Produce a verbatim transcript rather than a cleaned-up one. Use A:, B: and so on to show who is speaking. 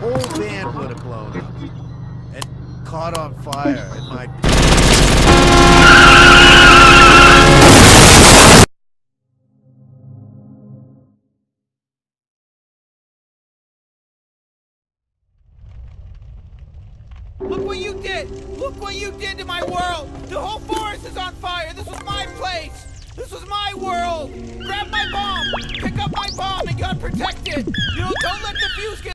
A: whole van would have blown up and caught on fire in my
B: Look what you did! Look what you did to my world! The whole forest is on fire! This was my place! This was my world! Grab my bomb! Pick up my bomb and get protected! You know, don't let the fuse get